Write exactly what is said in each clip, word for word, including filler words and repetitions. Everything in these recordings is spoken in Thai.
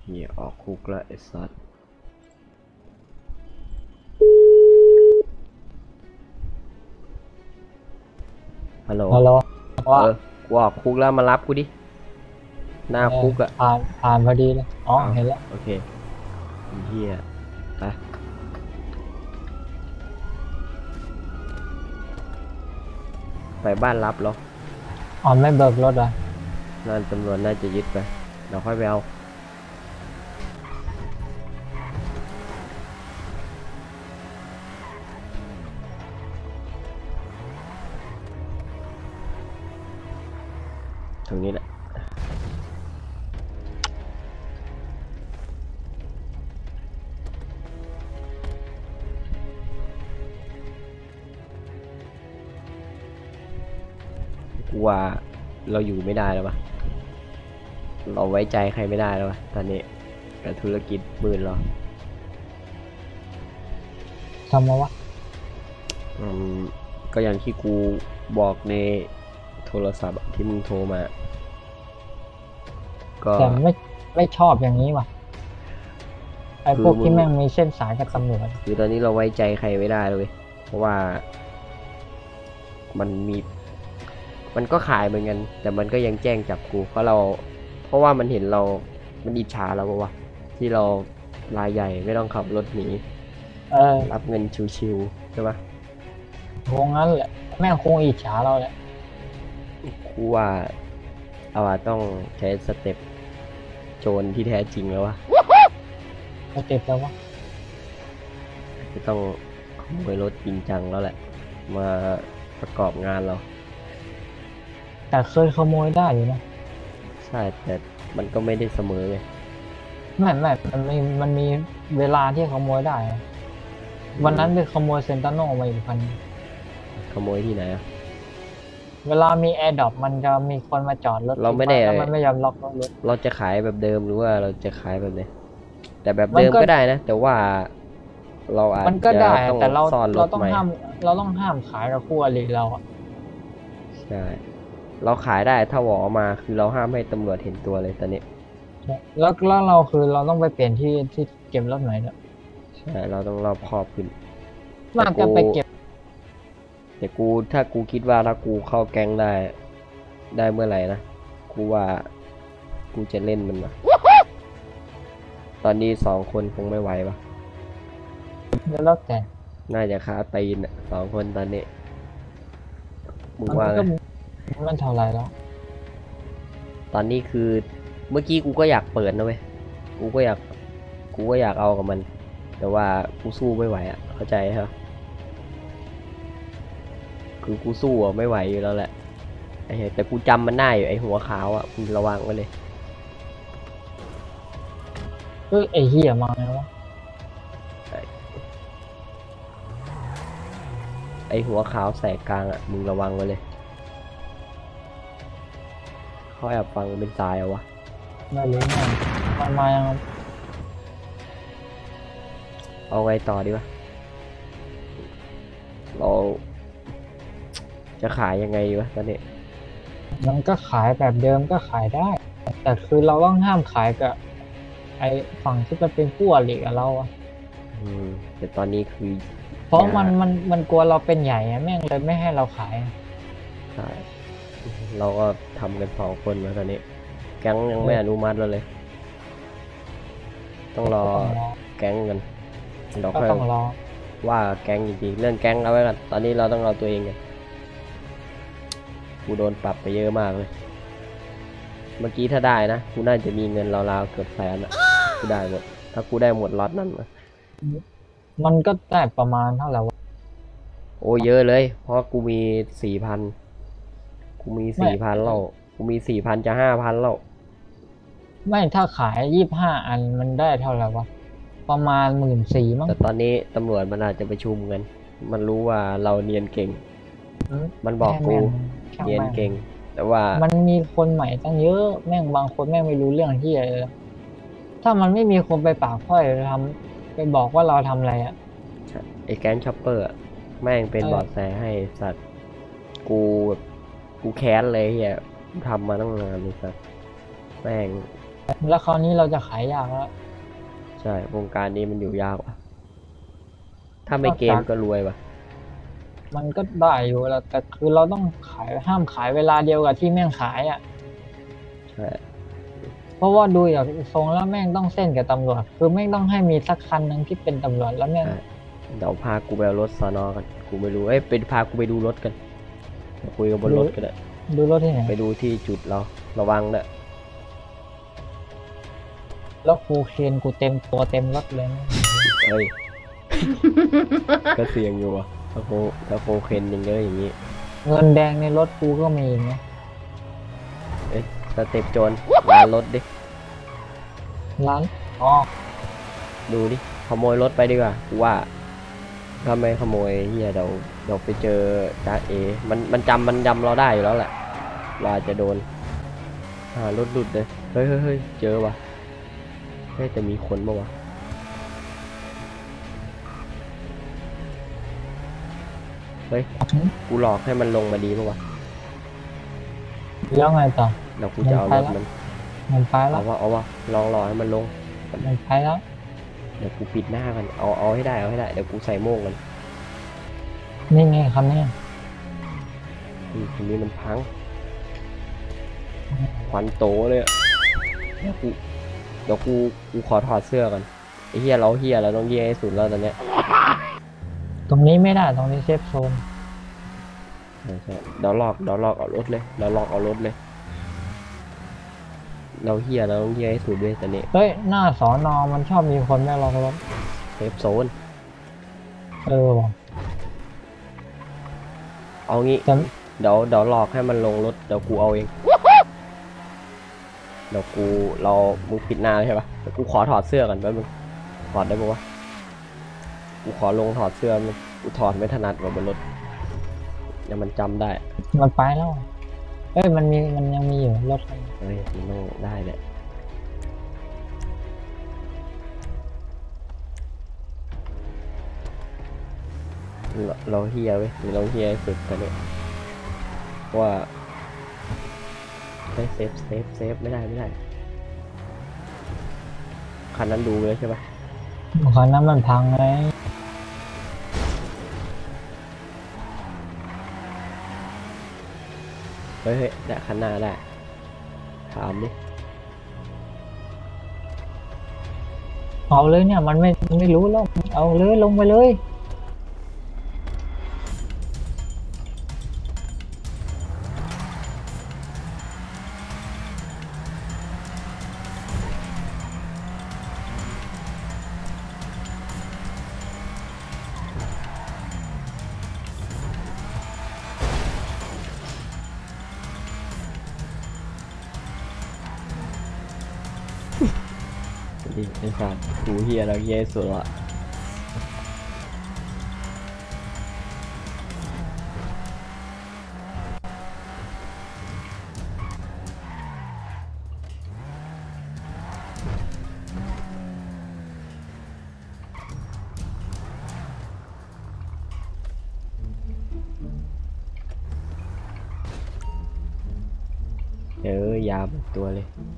เหี้ยออกคุกละไอ้สัสฮัลโหลฮัลโหลเอว่าอกูออกคุกแล้วมารับกูดิหน้าเออคุกอะผ่านผ่านพอดีเลยอ๋ออ้าวเห็นแล้วโอเคไอ้เหี้ยไปไปบ้านรับเหรออ๋อไม่เบิกรถอ่ะนั่นตำรวจน่าจะยึดไปเราค่อยไปเอาตรงนี้แหละกูว่าเราอยู่ไม่ได้แล้วปะเราไว้ใจใครไม่ได้แล้วปะตอนนี้กับธุรกิจมืดเราทำมาวะอืมก็อย่างที่กูบอกในโทรศัพท์ที่มึงโทรมาก็แต่ไม่ไม่ชอบอย่างนี้ว่ะไอ้คือพวกมึงที่แม่งมีเส้นสายกับตำรวจคือตอนนี้เราไว้ใจใครไม่ได้เลยเพราะว่ามันมีมันก็ขายเหมือนกันแต่มันก็ยังแจ้งจับกูเพราะเราเพราะว่ามันเห็นเรามันอิจฉาเราปะวะที่เรารายใหญ่ไม่ต้องขับรถหนีเออรับเงินชิวๆใช่ปะคงงั้นแหละแม่งคงอิจฉาเราแหละกูว่าเอาว่าต้องใช้สเต็ปโจรที่แท้จริงแล้ววะเราเจ็บแล้ววะจะต้องขโมยรถจริงจังแล้วแหละมาประกอบงานเราแต่เคยขโมยได้อยู่นะใช่แต่มันก็ไม่ได้เสมอไงไม่ไม่มันมีมันมีเวลาที่ขโมยได้นะวันนั้นไปขโมยเซนตาโนมาอีกคันขโมยที่ไหนอะเวลามีแอร์ดรอปมันจะมีคนมาจอดรถเราทิ้งไม่ได้ไว้แล้วมันไม่ยอมล็อกรถรถเราจะขายแบบเดิมหรือว่าเราจะขายแบบไหนแต่แบบมันก็เดิมก็ได้นะแต่ว่าเราอาจมันก็จะได้ต้องแต่เราซ่อนรเราถใหม่ต้องห้ามเราต้องห้ามขายกับคู่อริเราอ่ะใช่เราขายได้ถ้าหวอมาคือเราห้ามให้ตำรวจเห็นตัวเลยตอนนี้แล้วแล้วเราคือเราต้องไปเปลี่ยนที่ที่เก็บรถใหม่ด้วยใช่เราต้องรอบคอบขึ้นแต่น่าจะกูไปเก็บแต่กูถ้ากูคิดว่าถ้ากูเข้าแก๊งได้ได้เมื่อไหร่นะกูว่ากูจะเล่นมันนะ ตอนนี้สองคนคงไม่ไหวปะแล้วแต่น่าจะคาตีนอ่ะสองคนตอนนี้มึงมันว่าไงก็มันเท่าไรแล้วตอนนี้คือเมื่อกี้กูก็อยากเปิดนะเว้ยกูก็อยากกูก็อยากเอากับมัน แต่ว่ากูสู้ไม่ไหวอ่ะเข้าใจครับคือกูสู้อ่ะไม่ไหวอยู่แล้วแหละไอ้เหี้ยแต่กูจำมันได้อยู่ไอ้หัวขาวอ่ะมึงระวังไว้เลยเอ้ยไอ้เหี้ยมาไงวะไอ้หัวขาวแสกกลางอ่ะมึงระวังไว้เลยเขาแอบฟังเป็นสายเอาวะไม่รู้ไงมันมายังเอาไงต่อดีวะเราจะขายยังไงดีวะตอนนี้มันก็ขายแบบเดิมก็ขายได้ แต่คือเราต้องห้ามขายกับไอ้ฝั่งที่มันเป็นคู่อริกับเราอะอืมแต่ตอนนี้คือเพราะอย่ามันมันมันกลัวเราเป็นใหญ่อะแม่งเลยไม่ให้เราขายใช่เราก็ทำกันสองคนมาตอนนี้แก๊งยังไม่อนุมัติเราเลย ต้องรอก็ต้องรอแก๊งกันเราก็ค่อยต้องรอว่าแก๊งจริงๆเรื่องแก๊งเอาไว้กันตอนนี้เราต้องเอาตัวเองกันกูโดนปรับไปเยอะมากเลยเมื่อกี้ถ้าได้นะกูน่าจะมีเงินราวๆเกือบแสนอ่ะกูได้หมดถ้ากูได้หมดล็อตนั่นนะมันก็ได้ประมาณเท่าไหร่วะโอ้เยอะเลยเพราะกูมีสี่พันกูมีไม่สี่พันแล้วกูมีสี่พันจะห้าพันแล้วไม่ถ้าขายยี่สิบห้าอันมันได้เท่าไหร่วะประมาณหมื่นสี่มั้งแต่ตอนนี้ตำรวจมันอาจจะประชุมกัน มันรู้ว่าเราเนียนเก่งอืมมันบอกกูแค่แม่งช่างเนียนแม่งเก่ง แต่ว่ามันมีคนใหม่ตั้งเยอะแม่งบางคนแม่งไม่รู้เรื่องที่อะไรเลยถ้ามันไม่มีคนไปปากค่อยทำไปบอกว่าเราทำอะไรอ่ะไอ้แก๊งช็อปเปอร์อะแม่งเป็นเออเบาะแสให้สัตว์กูแบบกูแค้นเลยเฮียกูทำมาตั้งนานเลยสัตว์แม่งแล้วคราวนี้เราจะขายยากแล้วใช่วงการนี้มันอยู่ยากว่ะถ้าไม่เกมก็รวยว่ะมันก็ได้อยู่แหละแต่คือเราต้องขายห้ามขายเวลาเดียวกับที่แม่งขายอ่ะใช่เพราะว่าดูอย่างทรงแล้วแม่งต้องเส้นกับตำรวจ คือแม่งต้องให้มีสักคันหนึ่งที่เป็นตำรวจแล้วแม่งใช่เดี๋ยวพากูไปเอารถสอนอกันกูไม่รู้เอ้ยไปพากูไปดูรถกันไปคุยกับบนรถกันเลยดูรถที่ไหนไปดูที่จุดเราระวังเด้อแล้วโคเคนกูเต็มตัวเต็มรถเลยนะเอ้ย ก็เสี่ยงอยู่อ่ะถ้าโคถ้าโคเคนยังเยอะอย่างนี้เงินแดงในรถกูก็มีนะเอ้ยสเต็ปโจรร้านรถดิร้านอ๋อดูดิขโมยรถไปดีกว่ากูว่าถ้าไม่ขโมยเฮียเดี๋ยวเดี๋ยวไปเจอจ้าเอมันมันจำมันจำเราได้อยู่แล้วแหละว่าจะโดนหารถหลุดเลยเฮ้ยเฮ้ยเฮ้ยเจอว่ะเฮ้ยแต่มีคนปะวะเฮ้ยกูหลอกให้มันลงมาดีปะวะแล้วไงต่อเดี๋ยวกูจะเอารถมันมันไปแล้เอาววะเอาวะลองหลอกให้มันลงมันไปแล้วเดี๋ยวกูปิดหน้ากันเอาเอาให้ได้เอาให้ได้เดี๋ยวกูใส่โม่งกันนี่ไงคันนี้อืมทีนี้มันพังควันโตเลยอะเดี๋ยวกูเดี๋ยวกูกูขอถอดเสื้อกันไอ้เฮียเราเฮียเราต้องเฮียให้สุดแล้วตอนเนี้ยตรงนี้ไม่ได้ตรงนี้เซฟโซนใช่ใช่เดี๋ยวลอกเดี๋ยวลอกเอารถเลยเดี๋ยวลอกเอารถเลย เราเฮียเราต้องเฮียให้สุดด้วยตอนนี้เฮ้ยหน้าสอนอมันชอบมีคนไม่รอกรถเซฟโซนเออว่ะเอางี้แต่เดี๋ยวเดี๋ยวหลอกให้มันลงรถเดี๋ยวกูเอาเองเดี๋ยวกูเรามึงปิดหน้าใช่ปะเดี๋ยวกูขอถอดเสื้อกันแป๊บนึงถอดได้ปะวะกูขอลงถอดเสื้อมึงกูถอดไม่ถนัดกว่าบนรถเดี๋ยวมันจำได้มันไปแล้วเอ้ยมันมีมันยังมีอยู่รถคันนี้เฮ้ยมันต้องได้แหละเราเราเฮียเว้ยเราเฮียสุดตอนนี้ว่าเฮ้ยเซฟเซฟเซฟไม่ได้ไม่ได้คันนั้นดูเลยใช่ปะคันนั้นมันพังไงเฮ้ยเฮ้ยได้คันหน้าได้ถามดิเอาเลยเนี่ยมันไม่มันไม่รู้แล้วเอาเลยลงไปเลยดิไอ้สัตว์กูเฮียเราเฮียสุดละเออยาหมดตัวเลย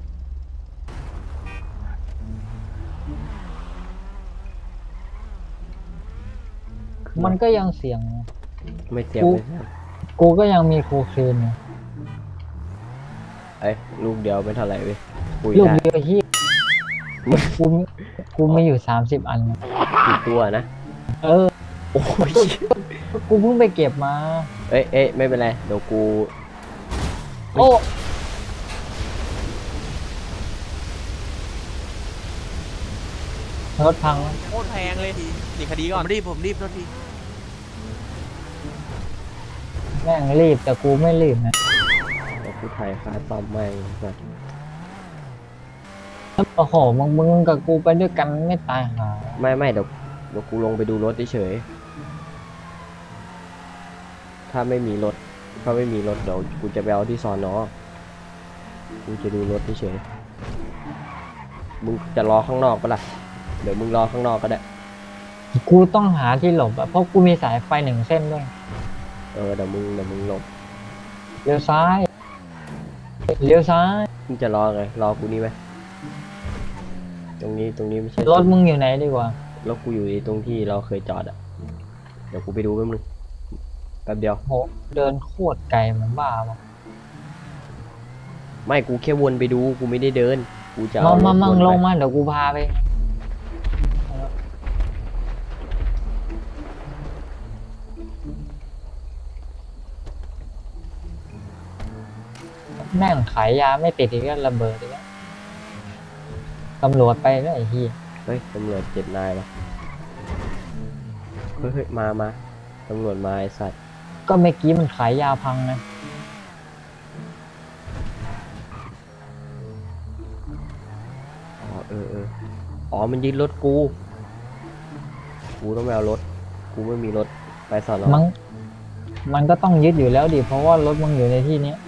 มันก็ยังเสี่ยงนะไม่เจ็บกูไม่เจ็บกูก็ยังมีโคเคนอยู่ไอ้ยลูกเดียวไม่เท่าไหร่เว้ยคุยลูกได้เดียวที่กูมีกูมีอยู่สามสิบอันนะกี่ตัวนะเออโอ้ยกูเพิ่งไปเก็บมาเอ้ยเอ้ยไม่เป็นไรเดี๋ยวกูโอ้รถพังแล้วโคตรแพงเลยทีหนีคดีก่อนผมรีบผมรีบโทษทีแม่งรีบแต่กูไม่รีบนะเดี๋ยวกูถ่ายค่าซ่อมไม่แบบโอ้โหมึงมึงกับกูไปด้วยกันไม่ตายหาไม่ไม่เดี๋ยวเดี๋ยวกูลงไปดูรถเฉยๆถ้าไม่มีรถถ้าไม่มีรถเดี๋ยวกูจะไปเอาที่สอนอกูจะดูรถเฉยๆมึงจะรอข้างนอกปะล่ะเดี๋ยวมึงรอข้างนอกก็ได้กูต้องหาที่หลบอะเพราะกูมีสายไฟหนึ่งเส้นด้วยเออเดี๋ยวมึงเดี๋ยวมึงหลบเลี้ยวซ้ายเลี้ยวซ้ายมึงจะรอไงรอกูนี่ไหมตรงนี้ตรงนี้ไม่ใช่รถมึงอยู่ไหนดีกว่ารถกูอยู่ตรงที่เราเคยจอดอ่ะเดี๋ยวกูไปดูแป๊บนึงแป๊บเดียวโหเดินโคตรไกลเหมือนบ้าวะไม่กูแค่วนไปดูกูไม่ได้เดินกูจะมาเอารมาถมั่วงนลไปงมาเดี๋ยวกูพาไปแม่งขายยาไม่ติดอีกแล้วระเบิดอีกแล้วตำรวจไปแล้วไอ้เหี้ยเฮ้ยตำรวจเจ็ดนายปะเฮ้ยเฮ้ยมามาตำรวจมาไอ้สัตว์ก็เมื่อกี้มันขายยาพังนะอ๋อเออเอออ๋อมันยึดรถกู กูต้องไปเอารถ กูไม่มีรถไปสอนอมันมันก็ต้องยึดอยู่แล้วดิเพราะว่ารถมึงอยู่ในที่นี้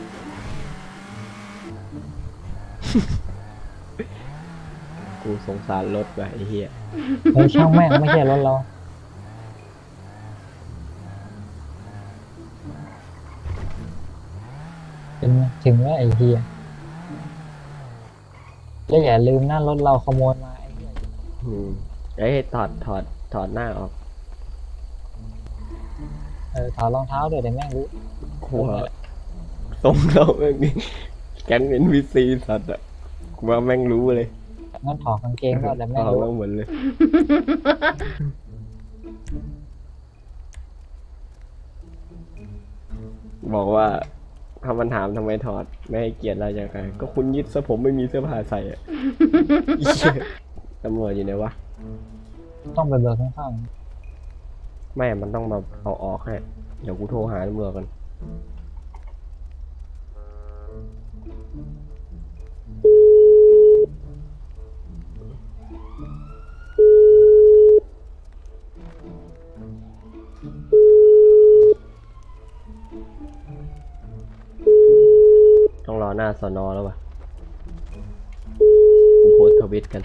กูสงสารรถว่ะไอ้เหี้ยเฮ้ยช่างแม่งไม่ใช่รถเราเป็นไงถึงแล้วไอ้เหี้ยแล้วอย่าลืมนะรถเราขโมยมาไอ้เหี้ยอืมเอ้ยถอดถอดถอดหน้าออกเออถอดรองเท้าด้วยแต่แม่งรู้กูว่าทรงเราแม่งนี่แก๊งเอ็นพีซีสัตว์อ่ะกูว่าแม่งรู้เลยงั้นถอดกางเกงก็แต่แม่งเอารู้แม่งเหมือนเลย บอกว่าถ้ามันถามทำไมถอดไม่ให้เกียรติเราอย่างไรก็คุณยึดซะผมไม่มีเสื้อผ้าใส่อะ อีเหี้ยตำรวจอยู่ไหนวะต้องไปเบิกข้างไม่ มันต้องมาเอาออกให้ เดี๋ยวกูโทรหาตำรวจกันต้องรอหน้าสอนอแล้ววะกูโพสต์ทวิตกัน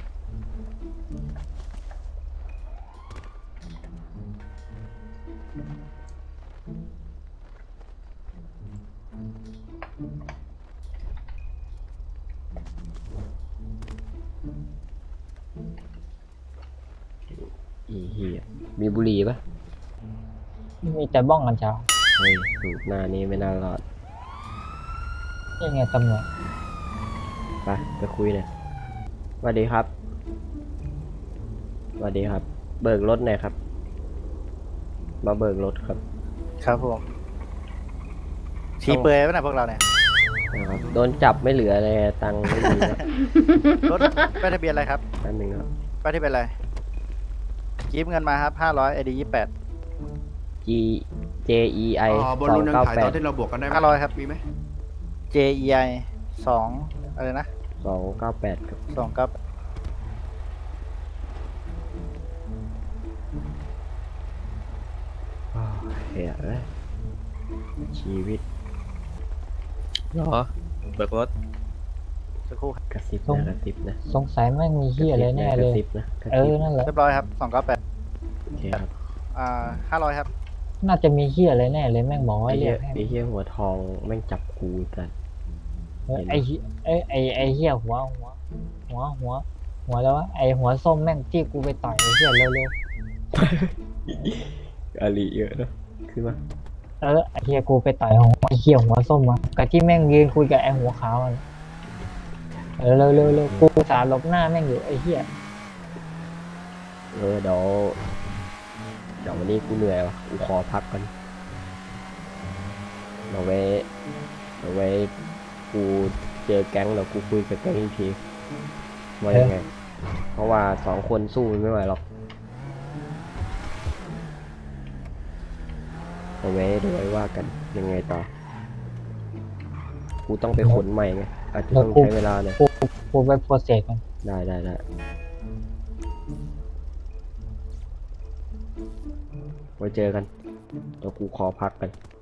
อีเหี้ยมีบุหรี่ปะๆมีแต่บ้องกันเช้าเฮ้ยสูบหน้านี้ไม่น่ารอดนี่ไงตำรวจไปไปคุยเลยสวัสดีครับสวัสดีครับ เบิกรถหน่อยครับ มาเบิกรถครับครับผมชี้เปลือยไว้หน่อยพวกเราเนี่ยนะครับ โดนจับไม่เหลือเลยตังค์ไม่มีแล้วรถป้ายทะเบียนอะไรครับแป๊บนึงครับป้ายทะเบียนอะไรยืมเงินมาครับห้าร้อยไอดียี่แปด G J E I อ๋อบอลสอลูงนยังเก้าขายแปตอดนที่เราบวกกันได้ไหมห้าร้อยครับมีไหม J E I สองอะไรนะสองเก้าแปดครับสองกับอ้าวเฮียเอ้ยชีวิตหรอ เบิกรถสักครู่ครับกระซิบนะกระซิบนะสงสัยแม่งมีเหี้ยอะไรแน่เลยกระซิบนะกระเอซิอบ นั่นแหละเรียบร้อยครับสองกับแปดโอเคครับอ่าห้าร้อยครับน่าจะมีเหี้ยอะไรแน่เลยแม่งบอกว่าไอ้เรีเหี้ยยกให้ไอ้เหี้ยหัวทองแม่งจับกูกันเออไอ้เหี้ยไอ้ไอ้ไอ้เหี้ยหัวหัวหัวหัวหัวแล้ววะไอ้หัวส้มแม่งที่กูไปต่อยไอ้เหี้ยเร็วอาลีเยอะเนอะคือว่าๆเออไอ้เหี้ยกูไปต่อยของไอ้เหี้ยหัวส้มมากับที่แม่งยืนคุยกับไอ้หัวขาวมันเออเร็วเร็วเร็วกูสาหลบหน้าแม่งอยู่ไอ้เหี้ยเออเดี๋ยวเดี๋ยววันนี้กูเหนื่อยว่ะกูขอพักก่อนเดี๋ยวไว้เดี๋ยวไว้กูเจอแก๊งแล้วกูคุยกับแก๊งอีกทีว่ายังไง เพราะว่าสองคนสู้มันไม่ไหวหรอกเอาไว้เดี๋ยวไว้ว่ากันยังไงต่อ กูต้องไปขนใหม่ไงอาจจะต้องใช้เวลาหน่อยกูกูไปโปรเซสมันได้ได้ได้ไว้เจอกันเดี๋ยวกูขอพักกัน